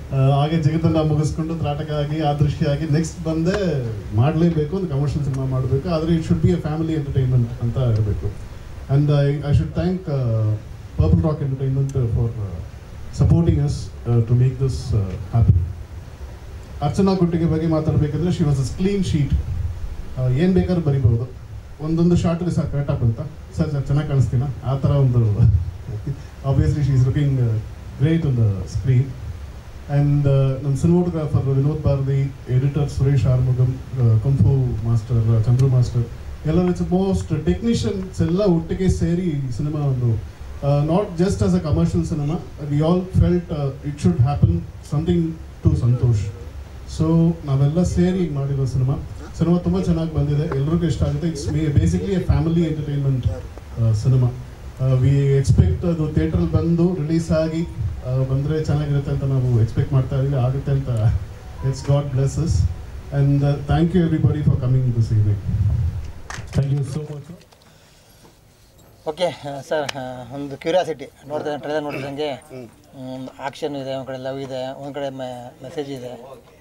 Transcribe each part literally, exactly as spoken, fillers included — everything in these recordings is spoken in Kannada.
ಹಾಗೆ ಜಗತ್ತನ್ನ ಮುಗಿಸ್ಕೊಂಡು ತ್ರಾಟಕ ಆಗಿ ಆ ದೃಷ್ಟಿ ಆಗಿ ನೆಕ್ಸ್ಟ್ ಬಂದೇ ಮಾಡಲೇಬೇಕು, ಒಂದು ಕಮರ್ಷಿಯಲ್ ಸಿನಿಮಾ ಮಾಡಬೇಕು, ಆದರೆ it should be a family entertainment ಅಂತ ಇರಬೇಕು. And I I should thank purple rock entertainment for supporting us to make this happen. Archana Kottige ಬಗ್ಗೆ ಮಾತಾಡಬೇಕಂದ್ರೆ she was a clean sheet. ಏನು ಬೇಕಾದ್ರೂ ಬರಿಬೋದು, ಒಂದೊಂದು ಶಾರ್ಟ್ಗೆ ಸರ್ ಕರೆಕ್ಟಾಗಿ ಬಂತ ಸರ್ ಸರ್ ಚೆನ್ನಾಗಿ ಕಾಣಿಸ್ತೀನ ಆ ಥರ ಒಂದು obviously she is looking great on the screen. And ನಮ್ಮ cinematographer Vinod Bharathi, editor Suresh Arumugam, kung fu master Chandru master, ಎಲ್ಲರೂ ಇಟ್ಸ್ ಮೋಸ್ಟ್ ಟೆಕ್ನಿಷಿಯನ್ಸ್ ಎಲ್ಲ ಒಟ್ಟಿಗೆ ಸೇರಿ ಸಿನಿಮಾ ಒಂದು not just as a commercial cinema, we all felt it should happen something to Santhosh. So ನಾವೆಲ್ಲ ಸೇರಿ ಮಾಡಿರೋ ಸಿನಿಮಾ ಸಿನಿಮಾ ತುಂಬ ಚೆನ್ನಾಗಿ ಬಂದಿದೆ, ಎಲ್ರಿಗೂ ಇಷ್ಟ ಆಗುತ್ತೆ. It's may basically a family entertainment cinema. We expect ಅದು ಥಿಯೇಟ್ರಲ್ಲಿ ಬಂದು ರಿಲೀಸ್ ಆಗಿ ಬಂದರೆ ಚೆನ್ನಾಗಿರುತ್ತೆ ಅಂತ ನಾವು ಎಕ್ಸ್ಪೆಕ್ಟ್ ಮಾಡ್ತಾ ಇದ್ದೀವಿ, ಆಗುತ್ತೆ ಅಂತ. It's God blesses and thank you everybody for coming this evening. Thank you so much. Okay sir, ಒಂದು ಕ್ಯೂರಿಯಾಸಿಟಿ ನೋಡ್ತಾ ಟ್ರೈಲರ್ ನೋಡಿದಂಗೆ ಆಕ್ಷನ್ ಇದೆ, ಒಂದು ಕಡೆ ಲವ್ ಇದೆ, ಒಂದು ಕಡೆ ಮೆಸೇಜ್ ಇದೆ.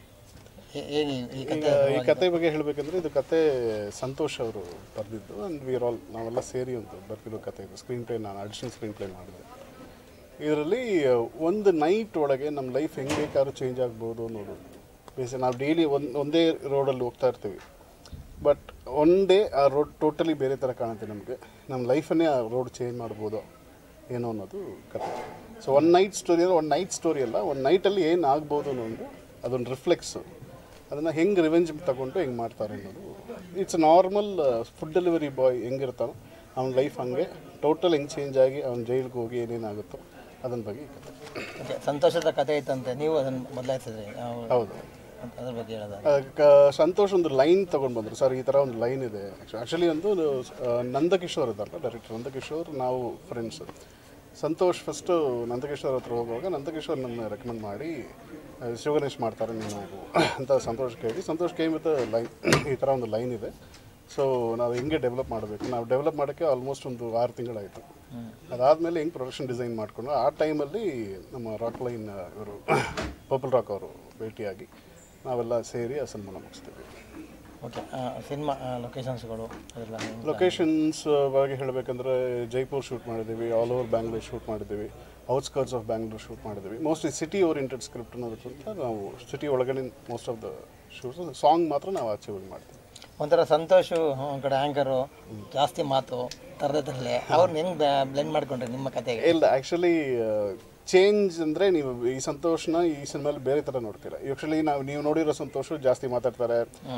ಈ ಕತೆ ಬಗ್ಗೆ ಹೇಳಬೇಕಂದ್ರೆ ಇದು ಕತೆ ಸಂತೋಷ್ ಅವರು ಬರೆದಿದ್ದು. ಆ್ಯಂಡ್ ವಿ ಆರ್ ಆಲ್ ನಾವೆಲ್ಲ ಸೇರಿ ಒಂದು ಬರ್ತಿರೋ ಕತೆ ಇದು. ಸ್ಕ್ರೀನ್ ಪ್ಲೇ ನಾನು ಅಡಿಷನಲ್ ಸ್ಕ್ರೀನ್ ಪ್ಲೇ ಮಾಡಿದೆ. ಇದರಲ್ಲಿ ಒಂದು ನೈಟ್ ಒಳಗೆ ನಮ್ಮ ಲೈಫ್ ಹೆಂಗೆ ಬೇಕಾದ್ರೂ ಚೇಂಜ್ ಆಗ್ಬೋದು ಅನ್ನೋದು. ಬೇಸಿಕ್ ನಾವು ಡೈಲಿ ಒಂದು ಒಂದೇ ರೋಡಲ್ಲಿ ಹೋಗ್ತಾ ಇರ್ತೀವಿ, ಬಟ್ ಒನ್ ಡೇ ಆ ರೋಡ್ ಟೋಟಲಿ ಬೇರೆ ಥರ ಕಾಣುತ್ತೆ ನಮಗೆ. ನಮ್ಮ ಲೈಫನ್ನೇ ಆ ರೋಡ್ ಚೇಂಜ್ ಮಾಡ್ಬೋದು ಏನೋ ಅನ್ನೋದು ಕತೆ. ಸೊ ಒನ್ ನೈಟ್ ಸ್ಟೋರಿ ಅಂದರೆ ಒನ್ ನೈಟ್ ಸ್ಟೋರಿ ಅಲ್ಲ, ಒಂದು ನೈಟಲ್ಲಿ ಏನು ಆಗ್ಬೋದು ಅನ್ನೋದು ಅದೊಂದು ರಿಫ್ಲೆಕ್ಸು. ಅದನ್ನು ಹೆಂಗೆ ರಿವೆಂಜ್ ತಗೊಂಡು ಹೆಂಗೆ ಮಾಡ್ತಾರೆ ಅನ್ನೋದು. It's normal food delivery boy ಹೆಂಗಿರ್ತಾನೋ ಅವ್ನ ಲೈಫ್ ಹಂಗೆ ಟೋಟಲ್ ಹೆಂಗೆ ಚೇಂಜ್ ಆಗಿ ಅವ್ನ ಜೈಲಿಗೆ ಹೋಗಿ ಏನೇನಾಗುತ್ತೋ ಅದನ್ನ ಬಗ್ಗೆ ಈ ಕತೆ. ಸಂತೋಷದ ಕತೆ ಇತ್ತಂತೆ, ನೀವು ಅದನ್ನು ಬದಲಾಯಿಸಿದ್ರಿ. ಹೌದು, ಅದ್ರ ಬಗ್ಗೆ ಹೇಳೋದು. ಸಂತೋಷ್ ಒಂದು ಲೈನ್ ತೊಗೊಂಡು ಬಂದರು. ಸರ್ ಈ ಥರ ಒಂದು ಲೈನ್ ಇದೆ. ಆ್ಯಕ್ಚುಲಿ ಒಂದು ನಂದಕಿಶೋರ್ ಇದ್ದಾರಲ್ಲ ಡೈರೆಕ್ಟರ್ ನಂದಕಿಶೋರ್, ನಾವು ಫ್ರೆಂಡ್ಸ್. ಸಂತೋಷ್ ಫಸ್ಟು ನಂದಕಿಶೋರ್ ಹತ್ರ ಹೋಗುವಾಗ ನಂದಕಿಶೋರ್ ನನ್ನ ರೆಕಮೆಂಡ್ ಮಾಡಿ ಶಿವಗಣೇಶ್ ಮಾಡ್ತಾರೆ ನೀವು ಅಂತ ಸಂತೋಷ್ ಕೇಳಿ, ಸಂತೋಷ್ ಕೇಳಿ ಮತ್ತು ಲೈನ್ ಈ ಥರ ಒಂದು ಲೈನ್ ಇದೆ, ಸೊ ನಾವು ಹೆಂಗೆ ಡೆವಲಪ್ ಮಾಡಬೇಕು. ನಾವು ಡೆವಲಪ್ ಮಾಡೋಕ್ಕೆ ಆಲ್ಮೋಸ್ಟ್ ಒಂದು ಆರು ತಿಂಗಳಾಯಿತು. ಅದಾದಮೇಲೆ ಹೆಂಗೆ ಪ್ರೊಡಕ್ಷನ್ ಡಿಸೈನ್ ಮಾಡಿಕೊಂಡು ಆ ಟೈಮಲ್ಲಿ ನಮ್ಮ ರಾಕ್ ಲೈನ್ ಇವರು ಪರ್ಪಲ್ ರಾಕ್ ಅವರು ಭೇಟಿಯಾಗಿ ನಾವೆಲ್ಲ ಸೇರಿ ಆ ಸಿನಿಮಾನ ಮುಗಿಸ್ತೀವಿ. ಓಕೆ, ಸಿನಿಮಾ ಲೊಕೇಶನ್ಸ್ಗಳು ಅದೆಲ್ಲ ಲೊಕೇಶನ್ಸ್ ಬಗ್ಗೆ ಹೇಳಬೇಕಂದ್ರೆ ಜೈಪುರ್ ಶೂಟ್ ಮಾಡಿದ್ದೀವಿ, ಆಲ್ ಓವರ್ ಬ್ಯಾಂಗ್ಳೂರ್ ಶೂಟ್ ಮಾಡಿದ್ದೀವಿ, ಔಟ್ಸ್ಕರ್ಟ್ಸ್ ಆಫ್ ಬ್ಯಾಂಗ್ಳೂರ್ ಶೂಟ್ ಮಾಡಿದ್ದೀವಿ. ಮೋಸ್ಟ್ಲಿ ಸಿಟಿ ಓರಿಯೆಂಟೆಡ್ ಸ್ಕ್ರಿಪ್ಟ್ ಅನ್ನೋದಕ್ಕಿಂತ ನಾವು ಸಿಟಿ ಒಳಗಡೆ most of the shoots, song ಮಾತ್ರ ನಾವು ಆಚೆ ಹೋಗಿ ಮಾಡ್ತೀವಿ. ಒಂಥರ ಸಂತೋಷು ಒಂದು ಕಡೆ ಆ್ಯಂಕರು, ಜಾಸ್ತಿ ಮಾತು ತರದಲ್ಲೇ ಅವ್ರನ್ನ ಹೆಂಗೆ ಬ್ಲೆಂಡ್ ಮಾಡ್ಕೊಂಡ್ರೆ ನಿಮ್ಮ ಕತೆಗೆ? ಇಲ್ಲ, ಆ್ಯಕ್ಚುಲಿ ಚೇಂಜ್ ಅಂದರೆ ನೀವು ಈ ಸಂತೋಷನ ಈ ಸಿನಿಮಾಲಿ ಬೇರೆ ಥರ ನೋಡ್ತೀರ. ಆ್ಯಕ್ಚುಲಿ ನಾವು ನೀವು ನೋಡಿರೋ ಸಂತೋಷ ಜಾಸ್ತಿ ಮಾತಾಡ್ತಾರೆ,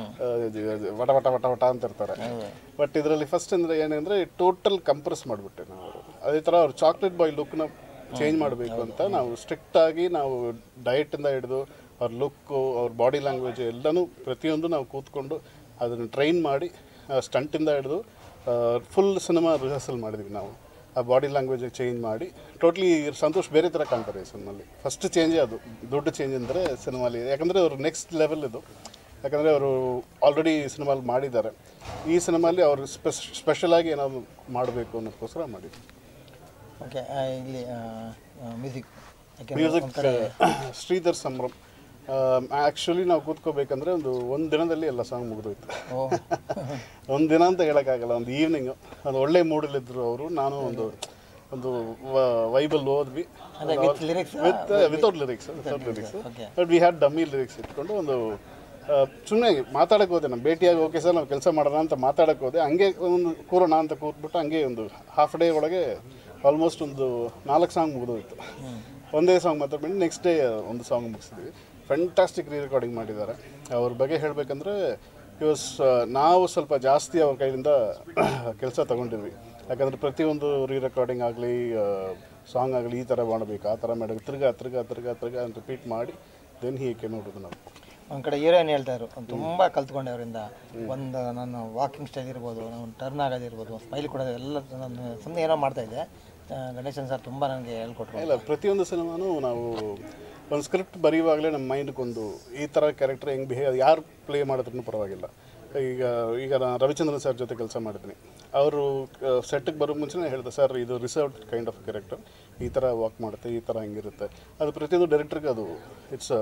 ವಟ ವಟ ವಟ ವಟ ಅಂತ ಇರ್ತಾರೆ. ಬಟ್ ಇದರಲ್ಲಿ ಫಸ್ಟ್ ಅಂದರೆ ಏನಂದರೆ ಟೋಟಲ್ ಕಂಪ್ರೆಸ್ ಮಾಡಿಬಿಟ್ಟೆ ನಾವು. ಅದೇ ಥರ ಅವ್ರು ಚಾಕ್ಲೇಟ್ ಬಾಯ್ ಲುಕ್ನ ಚೇಂಜ್ ಮಾಡಬೇಕು ಅಂತ ನಾವು ಸ್ಟ್ರಿಕ್ಟಾಗಿ ನಾವು ಡಯಟಿಂದ ಹಿಡಿದು ಅವ್ರ ಲುಕ್ಕು, ಅವ್ರ ಬಾಡಿ ಲ್ಯಾಂಗ್ವೇಜ್ ಎಲ್ಲನೂ ಪ್ರತಿಯೊಂದು ನಾವು ಕೂತ್ಕೊಂಡು ಅದನ್ನು ಟ್ರೈನ್ ಮಾಡಿ ಸ್ಟಂಟಿಂದ ಹಿಡಿದು ಫುಲ್ ಸಿನಿಮಾ ರಿಹರ್ಸಲ್ ಮಾಡಿದ್ವಿ ನಾವು. ಆ ಬಾಡಿ ಲ್ಯಾಂಗ್ವೇಜಿಗೆ ಚೇಂಜ್ ಮಾಡಿ ಟೋಟ್ಲಿ ಸಂತೋಷ್ ಬೇರೆ ಥರ ಕಾಣ್ತಾರೆ ಈ ಸಿನಿಮಾಲಿ. ಫಸ್ಟ್ ಚೇಂಜೇ ಅದು, ದೊಡ್ಡ ಚೇಂಜ್ ಅಂದರೆ ಸಿನಿಮಾಲಿ. ಯಾಕಂದರೆ ಅವರು ನೆಕ್ಸ್ಟ್ ಲೆವೆಲ್ ಇದು. ಯಾಕಂದರೆ ಅವರು ಆಲ್ರೆಡಿ ಸಿನಿಮಾಲಿ ಮಾಡಿದ್ದಾರೆ. ಈ ಸಿನಿಮಾಲಿ ಅವರು ಸ್ಪೆಷ್ ಸ್ಪೆಷಲಾಗಿ ಏನಾದರೂ ಮಾಡಬೇಕು ಅನ್ನೋದಕ್ಕೋಸ್ಕರ ಮಾಡಿದ್ವಿ. ಓಕೆ, ಇಲ್ಲಿ music music Sridhar Sambhram. Actually ನಾವು ಕೂತ್ಕೋಬೇಕಂದ್ರೆ ಒಂದು ಒಂದು ದಿನದಲ್ಲಿ ಎಲ್ಲ ಸಾಂಗ್ ಮುಗಿದೋಯ್ತು. ಒಂದು ದಿನ ಅಂತ ಹೇಳೋಕ್ಕಾಗಲ್ಲ, ಒಂದು ಈವ್ನಿಂಗು ಒಂದು ಒಳ್ಳೆ ಮೂಡಲ್ಲಿದ್ದರು ಅವರು. ನಾನು ಒಂದು ಒಂದು ವೈಬಲ್ ಓದ್ವಿ with without lyrics without lyrics but we had dummy lyrics ಇಟ್ಕೊಂಡು ಒಂದು ಸುಮ್ಮನೆ ಮಾತಾಡೋಕ್ಕೆ ಹೋದೆ. ನಾನು ಭೇಟಿಯಾಗಿ ಓಕೆ ಸರ್ ನಾವು ಕೆಲಸ ಮಾಡೋಣ ಅಂತ ಮಾತಾಡೋಕ್ಕೆ ಹೋದೆ. ಹಂಗೆ ಒಂದು ಕೂರೋಣ ಅಂತ ಕೂತ್ಬಿಟ್ಟು ಹಂಗೆ ಒಂದು ಹಾಫ್ ಡೇ ಒಳಗೆ ಆಲ್ಮೋಸ್ಟ್ ಒಂದು ನಾಲ್ಕು ಸಾಂಗ್ ಮುಗಿದೋಯ್ತು. ಒಂದೇ ಸಾಂಗ್ ಮಾತಾಡ್ಬಿಟ್ಟು ನೆಕ್ಸ್ಟ್ ಡೇ ಒಂದು ಸಾಂಗ್ ಮುಗಿಸಿದ್ವಿ. ಫ್ಯಾಂಟಾಸ್ಟಿಕ್ ರೀ ರೆಕಾರ್ಡಿಂಗ್ ಮಾಡಿದ್ದಾರೆ. ಅವ್ರ ಬಗ್ಗೆ ಹೇಳಬೇಕಂದ್ರೆ ಇವಾಸ್ ನಾವು ಸ್ವಲ್ಪ ಜಾಸ್ತಿ ಅವ್ರ ಕೈಯಿಂದ ಕೆಲಸ ತೊಗೊಂಡಿದ್ವಿ. ಯಾಕಂದರೆ ಪ್ರತಿಯೊಂದು ರೀ ರೆಕಾರ್ಡಿಂಗ್ ಆಗಲಿ ಸಾಂಗ್ ಆಗಲಿ ಈ ಥರ ಮಾಡಬೇಕು, ಆ ಥರ ಮಾಡಬೇಕು, ತಿರ್ಗಾ ತಿರ್ಗಾ ತಿರ್ಗಾ ತಿರ್ಗಾ ಅಂತ ರಿಪೀಟ್ ಮಾಡಿ ದೆನ್ ಹೀಗೆ ನೋಡೋದು ನಾವು. ಒಂದು ಕಡೆ ಹೀರೋಯಿನ್ ಹೇಳ್ತಾಯಿದ್ರು ತುಂಬ ಕಲ್ತ್ಕೊಂಡೆ ಅವರಿಂದ. ಒಂದು ನನ್ನ ವಾಕಿಂಗ್ ಸ್ಟೈಲ್ ಇರ್ಬೋದು, ನಾವು ಟರ್ನ್ ಆಗೋದಿರ್ಬೋದು, ಸ್ಮೈಲ್ ಕೊಡೋದು ಎಲ್ಲ ನಾನು ಸುಮ್ಮನೆ ಏನೋ ಮಾಡ್ತಾಯಿದ್ದೆ. ಗಣೇಶನ್ ಸರ್ ತುಂಬ ನನಗೆ ಹೇಳ್ಕೊಟ್ರು. ಇಲ್ಲ, ಪ್ರತಿಯೊಂದು ಸಿನಿಮಾನೂ ನಾವು ಒಂದು ಸ್ಕ್ರಿಪ್ಟ್ ಬರೆಯುವಾಗಲೇ ನಮ್ಮ ಮೈಂಡ್ಗೊಂದು ಈ ಥರ ಕ್ಯಾರೆಕ್ಟರ್ ಹೆಂಗೆ ಬಿಹೇವ್ ಯಾರು ಪ್ಲೇ ಮಾಡಿದ್ರೂ ಪರವಾಗಿಲ್ಲ, ಈಗ ಈಗ ನಾನು ರವಿಚಂದ್ರನ್ ಸರ್ ಜೊತೆ ಕೆಲಸ ಮಾಡಿದ್ದೀನಿ. ಅವರು ಸೆಟ್ಟಿಗೆ ಬರೋ ಮುಂಚೆನೇ ಹೇಳಿದೆ, ಸರ್ ಇದು ರಿಸರ್ವ್ಡ್ ಕೈಂಡ್ ಆಫ್ ಕ್ಯಾರೆಕ್ಟರ್, ಈ ಥರ ವಾಕ್ ಮಾಡುತ್ತೆ, ಈ ಥರ ಹಿಂಗಿರುತ್ತೆ. ಅದು ಪ್ರತಿಯೊಂದು ಡೈರೆಕ್ಟ್ರಿಗೆ ಅದು it's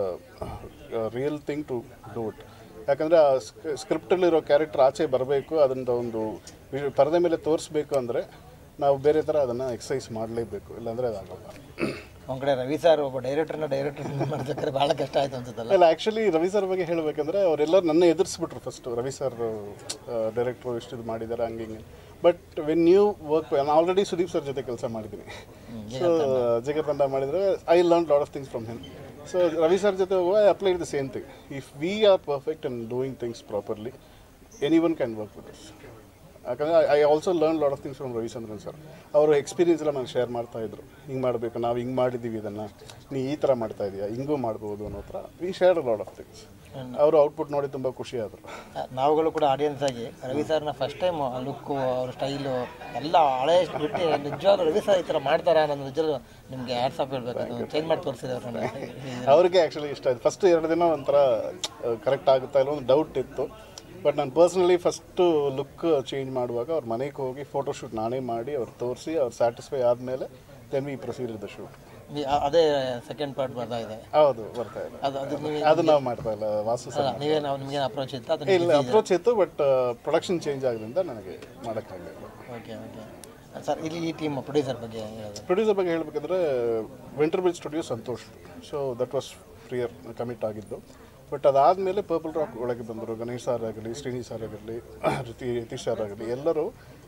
a real thing to do it. ಯಾಕಂದರೆ ಆ ಸ್ಕ್ರಿಪ್ಟಲ್ಲಿರೋ ಕ್ಯಾರೆಕ್ಟರ್ ಆಚೆ ಬರಬೇಕು, ಅದನ್ನು ಒಂದು ಪರದೆ ಮೇಲೆ ತೋರಿಸ್ಬೇಕು ಅಂದರೆ ನಾವು ಬೇರೆ ಥರ ಅದನ್ನು ಎಕ್ಸಸೈಸ್ ಮಾಡಲೇಬೇಕು, ಇಲ್ಲಾಂದರೆ ಅದಾಗಲ್ಲ. ಒಂದು ಕಡೆ ರವಿ ಸರ್ ಒಬ್ಬ ಡೈರೆಕ್ಟರ್ನ ಡೈರೆಕ್ಟರ್ ಮಾಡ್ಬೇಕಾದ್ರೆ ಭಾಳ ಕಷ್ಟ ಆಯಿತು ಅನ್ಸುತ್ತಲ್ಲ. ಇಲ್ಲ, ಆ್ಯಕ್ಚುಲಿ ರವಿ ಸರ್ ಬಗ್ಗೆ ಹೇಳಬೇಕಂದ್ರೆ ಅವರೆಲ್ಲರೂ ನನ್ನ ಎದುರಿಸ್ಬಿಟ್ರು ಫಸ್ಟು. ರವಿ ಸರ್ ಡೈರೆಕ್ಟ್ರು ಇಷ್ಟು ಇದು ಮಾಡಿದ್ದಾರೆ ಹಂಗೆ ಹಿಂಗೆ. ಬಟ್ ವೆನ್ ಯು ವರ್ಕ್, ನಾನು ಆಲ್ರೆಡಿ ಸುದೀಪ್ ಸರ್ ಜೊತೆ ಕೆಲಸ ಮಾಡಿದ್ದೀನಿ. ಸೊ ಜಗತ್ತಂಡ ಮಾಡಿದರೆ I learn lot of things from him. So Ravi sir ಜೊತೆ ಹೋಗುವ I applied the same thing. If we are perfect in doing things properly, any one can work with us. ಯಾಕಂದರೆ I also learn lot of things from Ravichandran sir. ಅವರು ಎಕ್ಸ್ಪೀರಿಯನ್ಸ್ ಎಲ್ಲ ನಾನು ಶೇರ್ ಮಾಡ್ತಾಯಿದ್ರು. ಹಿಂಗೆ ಮಾಡಬೇಕು, ನಾವು ಹಿಂಗೆ ಮಾಡಿದ್ದೀವಿ, ಇದನ್ನು ನೀ ಈ ಥರ ಮಾಡ್ತಾ ಇದೆಯಾ, ಹಿಂಗೂ ಮಾಡ್ಬೋದು ಅನ್ನೋ ಥರ we share lot of things. ಅವರು ಔಟ್ಪುಟ್ ನೋಡಿ ತುಂಬ ಖುಷಿ ಆದರು. ನಾವುಗಳು ಕೂಡ ಆಡಿಯನ್ಸ್ ಆಗಿ ರವಿ ಸರ್ನ ಫಸ್ಟ್ ಟೈಮ್ ಲುಕ್ಕು, ಅವ್ರ ಸ್ಟೈಲು ಎಲ್ಲ ಹಳೆ ಬಿಟ್ಟು ನಿಜವಾಗ್ಲೂ ರವಿ ಸರ್ ಈ ಥರ ಮಾಡ್ತಾರಾ ಅನ್ನೋದು ನಿಜವಾಗ್ಲೂ ನಿಮಗೆ ಹ್ಯಾಟ್ಸ್ ಆಫ್ ಹೇಳ್ಬೇಕು. ಚೇಂಜ್ ಮಾಡಿ ತೋರಿಸಿದೆ ಅವ್ರನ್ನ. ಅವ್ರಿಗೆ ಆ್ಯಕ್ಚುಲಿ ಇಷ್ಟ ಆಯಿತು. ಫಸ್ಟ್ ಎರಡು ದಿನ ಒಂಥರ ಕರೆಕ್ಟ್ ಆಗುತ್ತಾ ಇಲ್ಲ ಒಂದು ಡೌಟ್ ಇತ್ತು. ಬಟ್ ನಾನು ಪರ್ಸ್ನಲಿ ಫಸ್ಟು ಲುಕ್ ಚೇಂಜ್ ಮಾಡುವಾಗ ಅವ್ರ ಮನೆಗೆ ಹೋಗಿ ಫೋಟೋಶೂಟ್ ನಾನೇ ಮಾಡಿ ಅವ್ರು ತೋರಿಸಿ ಅವ್ರು ಸ್ಯಾಟಿಸ್ಫೈ ಆದಮೇಲೆ then we proceed the shoot. ಅದೇ ಸೆಕೆಂಡ್ ಪಾರ್ಟ್ ಬರ್ತಾ ಇದೆ. ಹೌದು, ಬರ್ತಾ ಇದೆ. ಅದು ಅದು ನೀವು ಅದು ನಾವು ಮಾಡ್ತಾ ಇಲ್ಲ. ವಾಸು ಸರ್ ನೀವೇ ನಾವು ನಿಮಗೇನು ಅಪ್ರೋಚ್ ಇತ್ತು? ಅದು ಇಲ್ಲ, ಅಪ್ರೋಚ್ ಇತ್ತು, ಬಟ್ ಪ್ರೊಡಕ್ಷನ್ ಚೇಂಜ್ ಆಗೋದ್ರಿಂದ ನನಗೆ ಮಾಡೋಕ್ಕಾಗಲಿಲ್ಲ. ಓಕೆ ಓಕೆ ಸರ್, ಇಲ್ಲಿ ಈ ಟೀಮ್ ಪ್ರೊಡ್ಯೂಸರ್ ಬಗ್ಗೆ ಹೇಳೋದು. ಪ್ರೊಡ್ಯೂಸರ್ ಬಗ್ಗೆ ಹೇಳಬೇಕಂದ್ರೆ ವೆಂಟರ್ bridge studio Santhosh. So that was freer commit ಆಗಿದ್ದು. ಬಟ್ ಅದಾದಮೇಲೆ ಪರ್ಪಲ್ ರಾಕ್ ಒಳಗೆ ಬಂದರು. ಗಣೇಶ್ ಸರ್ ಆಗಲಿ, ಶ್ರೀನಿ ಸರ್ ಆಗಿರಲಿ, ರಿತಿ ಯತೀಶ್ ಸರ್ ಆಗಲಿ, ಎಲ್ಲರೂ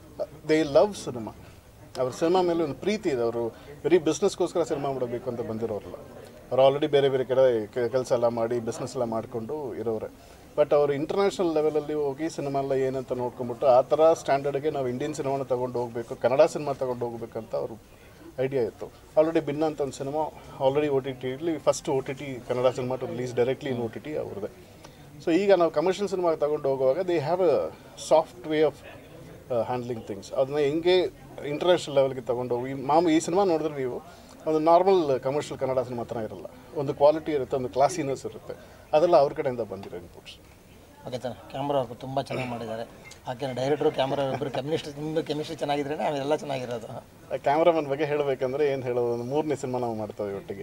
ದೇ ಲವ್ ಸಿನಿಮಾ. ಅವ್ರ ಸಿನಿಮಾ ಮೇಲೆ ಒಂದು ಪ್ರೀತಿ ಇದೆ. ಅವರು ಬರೀ ಬಿಸ್ನೆಸ್ಗೋಸ್ಕರ ಸಿನಿಮಾ ಮಾಡಬೇಕು ಅಂತ ಬಂದಿರೋರಲ್ಲ. ಅವ್ರು ಆಲ್ರೆಡಿ ಬೇರೆ ಬೇರೆ ಕಡೆ ಕೆಲಸ ಎಲ್ಲ ಮಾಡಿ ಬಿಸ್ನೆಸ್ ಎಲ್ಲ ಮಾಡಿಕೊಂಡು ಇರೋರೆ. ಬಟ್ ಅವರು ಇಂಟರ್ನ್ಯಾಷನಲ್ ಲೆವೆಲಲ್ಲಿ ಹೋಗಿ ಸಿನಿಮಾ ಎಲ್ಲ ಏನಂತ ನೋಡ್ಕೊಂಬಿಟ್ಟು ಆ ಥರ ಸ್ಟ್ಯಾಂಡರ್ಡ್ಗೆ ನಾವು ಇಂಡಿಯನ್ ಸಿನಿಮಾನ ತೊಗೊಂಡು ಹೋಗಬೇಕು, ಕನ್ನಡ ಸಿನಿಮಾ ತೊಗೊಂಡು ಹೋಗ್ಬೇಕಂತ ಅವರು ಐಡಿಯಾ ಇತ್ತು. ಆಲ್ರೆಡಿ ಬಿನ್ನ ಅಂತ ಒಂದು ಸಿನಿಮಾ ಆಲ್ರೆಡಿ ಓ ಟಿ ಟಿಲಿ first O T T Kannada cinema to release directly in O T T ಅವ್ರದ್ದೇ. ಸೊ ಈಗ ನಾವು ಕಮರ್ಷಿಯಲ್ ಸಿನಿಮಾಗೆ ತಗೊಂಡು ಹೋಗುವಾಗ they have a soft way of handling things. ಅದನ್ನ ಹೆಂಗೆ ಇಂಟರ್ನ್ಯಾಷನಲ್ ಲೆವೆಲ್ಗೆ ತೊಗೊಂಡು ಹೋಗಿ ಮಾಮೂಲಿ ಈ ಸಿನಿಮಾ ನೋಡಿದ್ರೆ ನೀವು ಒಂದು ನಾರ್ಮಲ್ ಕಮರ್ಷಿಯಲ್ ಕನ್ನಡ ಸಿನಿಮಾ ಥರ ಇರಲ್ಲ. ಒಂದು ಕ್ವಾಲಿಟಿ ಇರುತ್ತೆ, ಒಂದು ಕ್ಲಾಸಿನೆಸ್ ಇರುತ್ತೆ. ಅದೆಲ್ಲ ಅವ್ರ ಕಡೆಯಿಂದ ಬಂದಿರೋ ಇನ್ಪುಟ್ಸ್. ಓಕೆ ಸರ್, ಕ್ಯಾಮ್ರಾ ಅವರು ತುಂಬ ಚೆನ್ನಾಗಿ ಮಾಡಿದ್ದಾರೆ. ಹಾಗೆ ಡೈರೆಕ್ಟ್ರು ಕ್ಯಾಮ್ರಾ ಇಬ್ಬರು ಕೆಮಿಸ್ಟ್ರಿ ನಿಮ್ಮದು ಕೆಮಿಸ್ಟ್ರಿ ಚೆನ್ನಾಗಿದ್ರೆ ಅವೆಲ್ಲ ಚೆನ್ನಾಗಿರೋದು. ಕ್ಯಾಮ್ರಾಮನ್ ಬಗ್ಗೆ ಹೇಳಬೇಕಂದ್ರೆ ಏನು ಹೇಳೋದು, ಒಂದು ಮೂರನೇ ಸಿನಿಮಾ ನಾವು ಮಾಡ್ತೇವೆ ಒಟ್ಟಿಗೆ.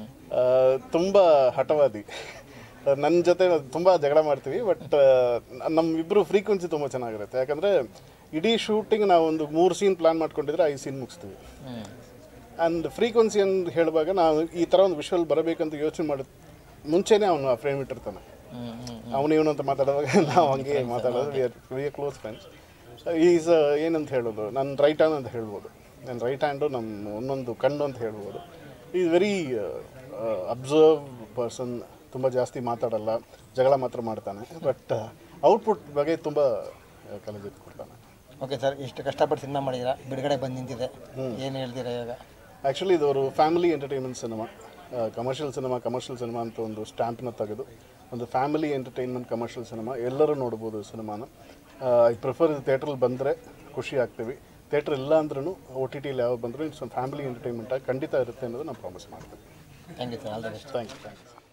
ತುಂಬ ಹಠವಾದಿ. ನನ್ನ ಜೊತೆ ತುಂಬ ಜಗಳ ಮಾಡ್ತೀವಿ. ಬಟ್ ನಮ್ಮಿಬ್ಬರು ಫ್ರೀಕ್ವೆನ್ಸಿ ತುಂಬ ಚೆನ್ನಾಗಿರುತ್ತೆ. ಯಾಕಂದರೆ ಇಡೀ ಶೂಟಿಂಗ್ ನಾವು ಒಂದು ಮೂರು ಸೀನ್ ಪ್ಲ್ಯಾನ್ ಮಾಡ್ಕೊಂಡಿದ್ರೆ ಐದು ಸೀನ್ ಮುಗಿಸ್ತೀವಿ. ಆ್ಯಂಡ್ ಫ್ರೀಕ್ವೆನ್ಸಿ ಅಂತ ಹೇಳುವಾಗ ನಾವು ಈ ಥರ ಒಂದು ವಿಷುವಲ್ ಬರಬೇಕಂತ ಯೋಚನೆ ಮಾಡಿ ಮುಂಚೆನೇ ಅವನು ಆ ಫ್ರೇಮ್ ಇಟ್ಟಿರ್ತಾನೆ. ಅವನು ಇವನು ಅಂತ ಮಾತಾಡುವಾಗ ನಾವು ಹಂಗೆ ಮಾತಾಡೋದು. We are we are close friends. Is ಏನಂತ ಹೇಳೋದು, ನನ್ನ ರೈಟ್ ಹ್ಯಾಂಡ್ ಅಂತ ಹೇಳ್ಬೋದು. ನನ್ನ ರೈಟ್ ಹ್ಯಾಂಡು ನಮ್ಮ ಒಂದೊಂದು ಕಣ್ಣು ಅಂತ ಹೇಳ್ಬೋದು. Is very observe person. ತುಂಬ ಜಾಸ್ತಿ ಮಾತಾಡಲ್ಲ, ಜಗಳ ಮಾತ್ರ ಮಾಡ್ತಾನೆ. ಬಟ್ ಔಟ್ಪುಟ್ ಬಗ್ಗೆ ತುಂಬ ಕಾಳಜಿ ಕೊಡ್ತಾನೆ. ಓಕೆ ಸರ್, ಇಷ್ಟು ಕಷ್ಟಪಟ್ಟು ಸಿನಿಮಾ ಮಾಡಿದ್ದೀರಾ, ಬಿಡುಗಡೆ ಬಂದು ನಿಂತಿದೆ, ಏನು ಹೇಳ್ತೀರಾ ಇವಾಗ? ಆ್ಯಕ್ಚುಲಿ ಇದವರು family entertainment cinema. Commercial cinema commercial cinema ಅಂತ ಒಂದು ಸ್ಟ್ಯಾಂಪ್ನ ತೆಗೆದು ಒಂದು ಫ್ಯಾಮಿಲಿ ಎಂಟರ್ಟೈನ್ಮೆಂಟ್ ಕಮರ್ಷಿಯಲ್ ಸಿನಿಮಾ. ಎಲ್ಲರೂ ನೋಡ್ಬೋದು ಸಿನಿಮಾನ. ಐ ಪ್ರಿಫರ್ ಇದು ಥಿಯೇಟ್ರಲ್ಲಿ ಬಂದರೆ ಖುಷಿ ಆಗ್ತೀವಿ. ಥಿಯೇಟ್ರ್ ಇಲ್ಲ ಅಂದ್ರೂ ಓ ಟಿ ಟಿಲಿ ಯಾವಾಗ ಬಂದರೂ ಇಟ್ಸ್ ಒಂದು ಫ್ಯಾಮಿಲಿ ಎಂಟರ್ಟೈನ್ಮೆಂಟಾಗಿ ಖಂಡಿತ ಇರುತ್ತೆ ಅನ್ನೋದು ನಾನು ಪ್ರಾಮಿಸ್ ಮಾಡ್ತೀನಿ. Thank you sir, all the best. Thank you thank you